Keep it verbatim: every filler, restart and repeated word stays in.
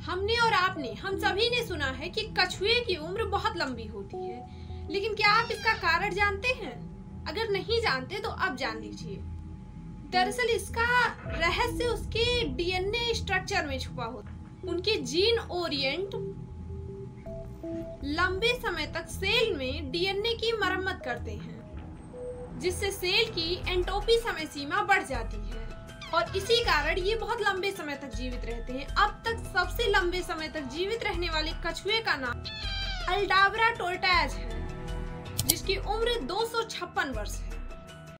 हमने और आपने हम सभी ने सुना है कि कछुए की उम्र बहुत लंबी होती है, लेकिन क्या आप इसका कारण जानते हैं? अगर नहीं जानते तो अब जान लीजिए। दरअसल इसका रहस्य उसके डीएनए स्ट्रक्चर में छुपा होता है। उनके जीन ओरिएंट लंबे समय तक सेल में डीएनए की मरम्मत करते हैं, जिससे सेल की एंट्रोपी समय सीमा बढ़ जाती है और इसी कारण ये बहुत लंबे समय तक जीवित रहते हैं। अब तक सबसे लंबे समय तक जीवित रहने वाले कछुए का नाम अल्डाब्रा टोर्टोइज है, जिसकी उम्र दो सौ छप्पन वर्ष है।